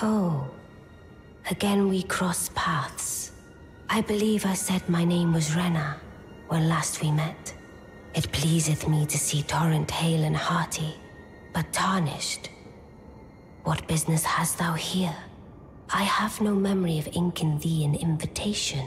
Oh, again we cross paths. I believe I said my name was Ranni when last we met. It pleaseth me to see Torrent hale and hearty, but tarnished. What business hast thou here? I have no memory of inking thee an invitation.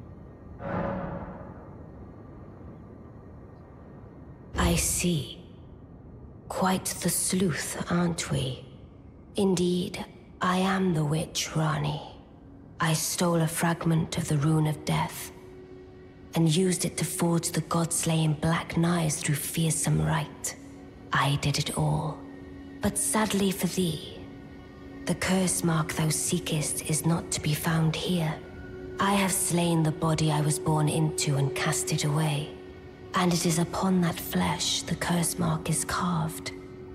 I see. Quite the sleuth, aren't we? Indeed, I am the witch Ranni. I stole a fragment of the Rune of Death and used it to forge the god-slaying black knives through fearsome rite. I did it all. But sadly for thee, the curse mark thou seekest is not to be found here. I have slain the body I was born into and cast it away, and it is upon that flesh the curse mark is carved.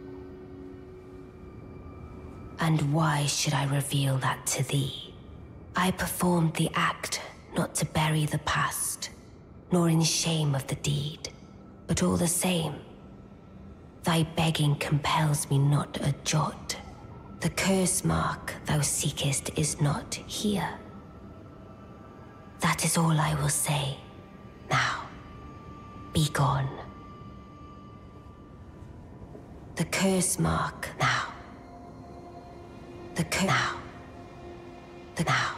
And why should I reveal that to thee? I performed the act not to bury the past, nor in shame of the deed, but all the same, thy begging compels me not a jot. The curse mark thou seekest is not here. That is all I will say. Now, be gone. The curse mark now. The now. The now.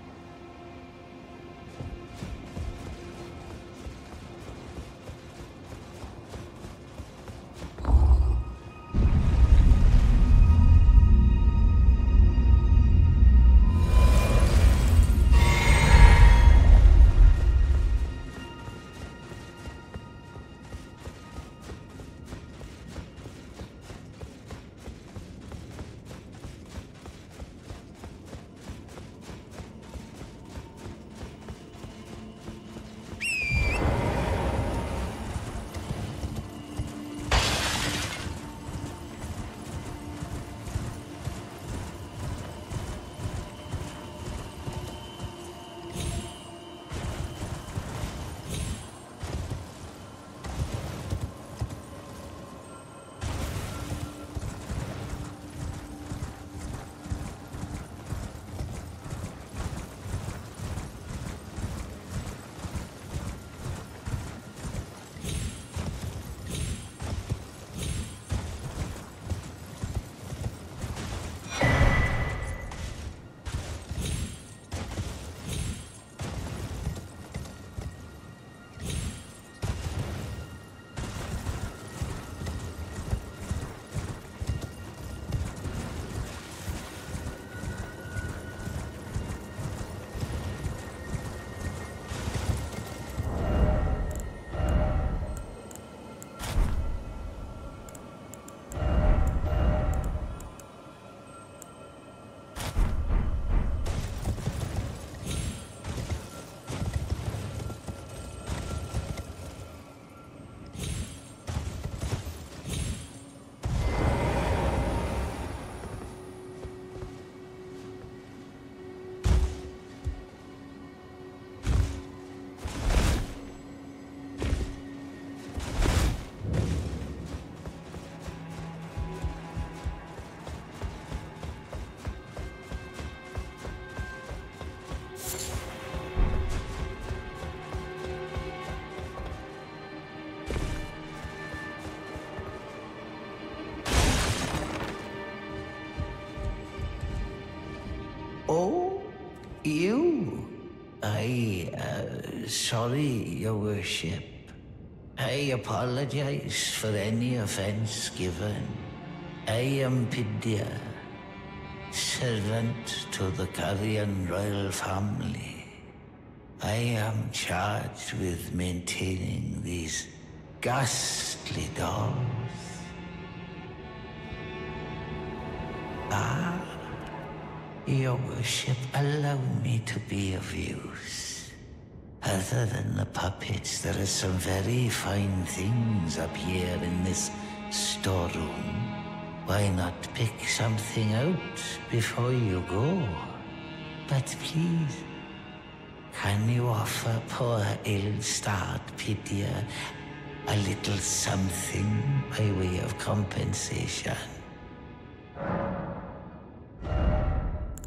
Oh, you? Sorry, Your Worship. I apologize for any offense given. I am Pidya, servant to the Carrion royal family. I am charged with maintaining these ghastly dolls. Your Worship, allow me to be of use. Other than the puppets, there are some very fine things up here in this storeroom. Why not pick something out before you go? But please, can you offer poor ill-starred Pidya a little something by way of compensation?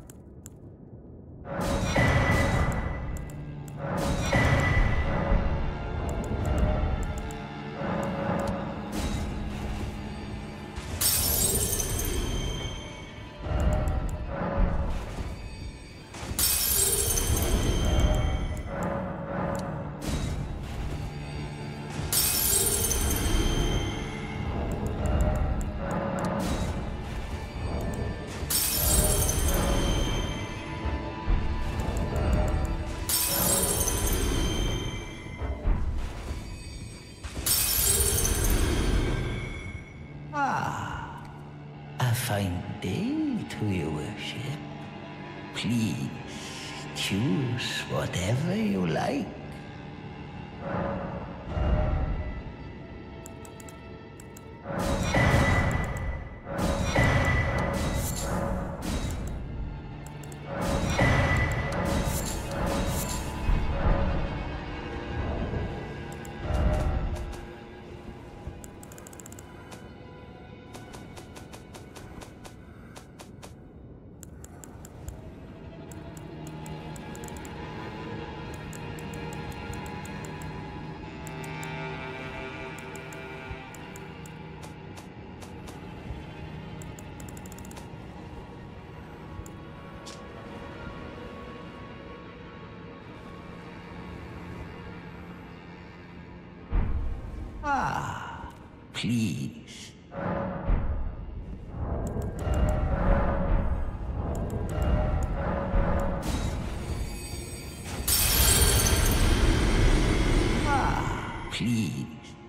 fine day to your worship. Please choose whatever you like. Ah, please. Ah, please.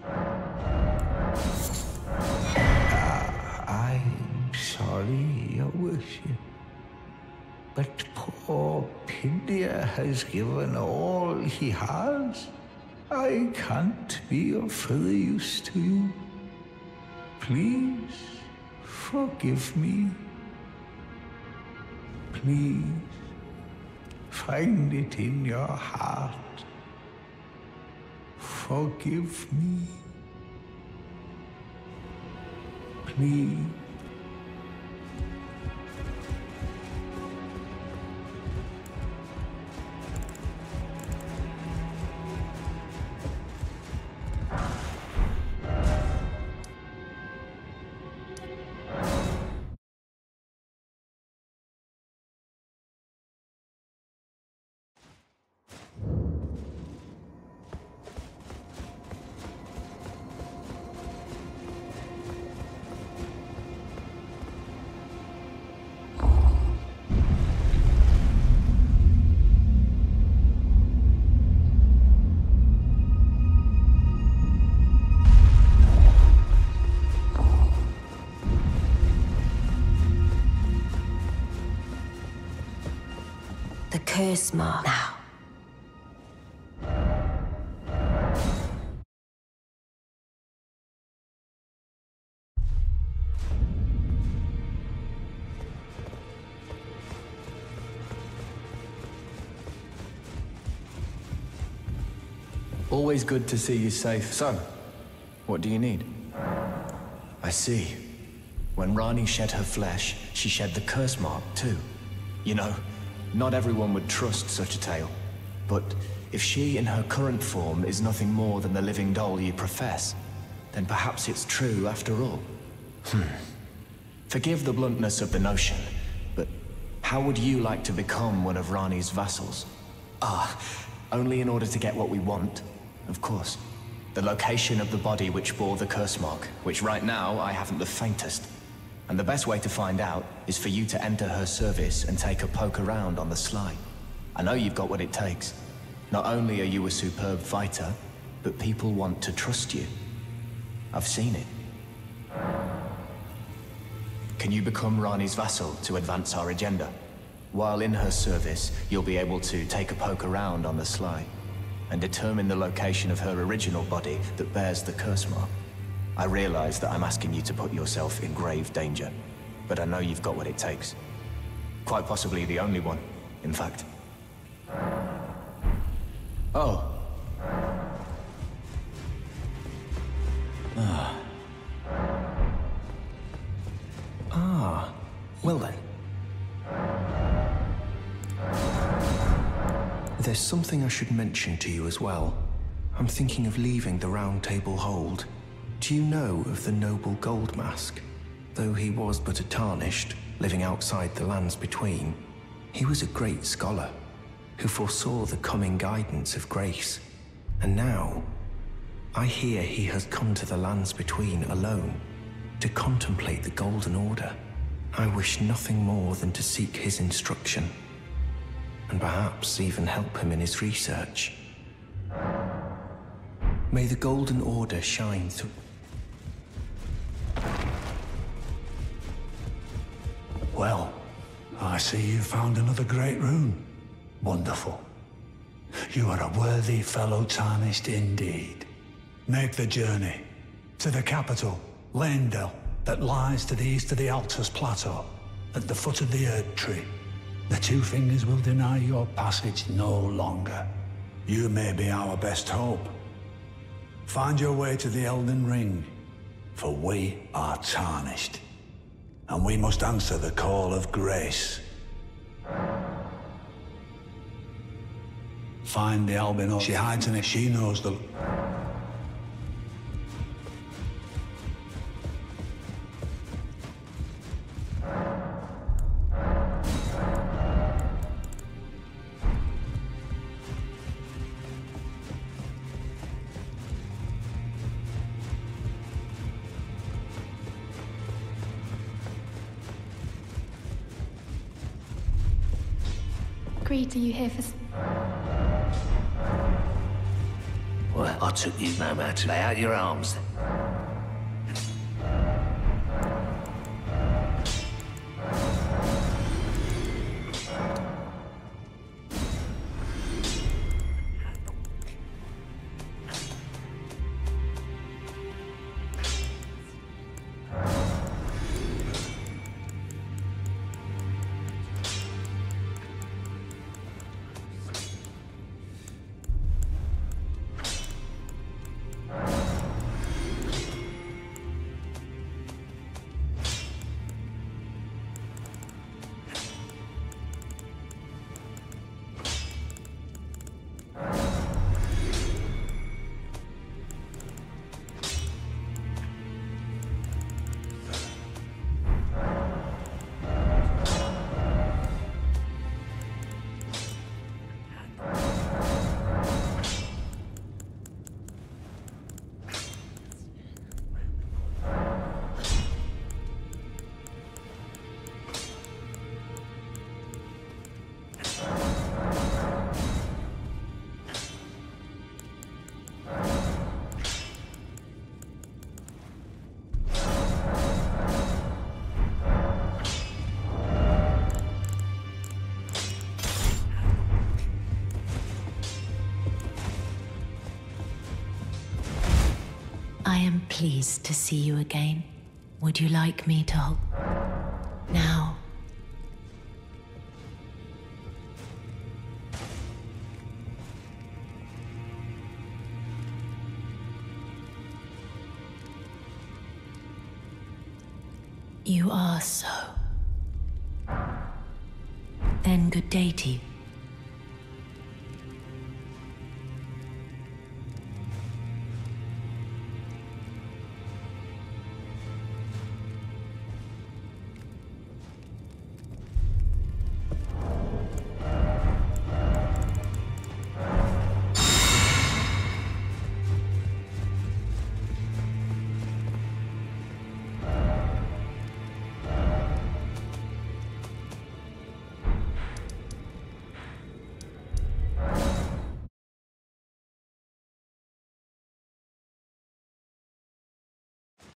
I'm sorry, your worship. But poor Pidia has given all he has. I can't be of further use to you. Please, forgive me. Please, find it in your heart. Forgive me. Please. The curse mark now. Always good to see you safe. Son, what do you need? I see. When Ranni shed her flesh, she shed the curse mark too. You know, not everyone would trust such a tale. But if she in her current form is nothing more than the living doll you profess, then perhaps it's true after all. Forgive the bluntness of the notion, but how would you like to become one of Ranni's vassals? Only in order to get what we want, of course. The location of the body which bore the curse mark, which right now I haven't the faintest. And the best way to find out is for you to enter her service and take a poke around on the sly. I know you've got what it takes. Not only are you a superb fighter, but people want to trust you. I've seen it. Can you become Ranni's vassal to advance our agenda? While in her service, you'll be able to take a poke around on the sly and determine the location of her original body that bears the curse mark. I realize that I'm asking you to put yourself in grave danger, but I know you've got what it takes. Quite possibly the only one, in fact. Oh. Well then. There's something I should mention to you as well. I'm thinking of leaving the Round Table Hold. Do you know of the noble Gold Mask? Though he was but a tarnished, living outside the lands between, he was a great scholar who foresaw the coming guidance of grace. And now, I hear he has come to the lands between alone to contemplate the Golden Order. I wish nothing more than to seek his instruction, and perhaps even help him in his research. May the Golden Order shine through. Well, I see you found another great rune. Wonderful. You are a worthy fellow Tarnished indeed. Make the journey to the capital, Leyndell, that lies to the east of the Altus Plateau, at the foot of the Erd Tree. The Two Fingers will deny your passage no longer. You may be our best hope. Find your way to the Elden Ring, for we are Tarnished, and we must answer the call of grace. Find the albino. She hides in it. She knows the... Greed, are you here for... Well, I took you no matter. Lay out your arms then. I am pleased to see you again. Would you like me to hold... Now. You are so. Then good day to you.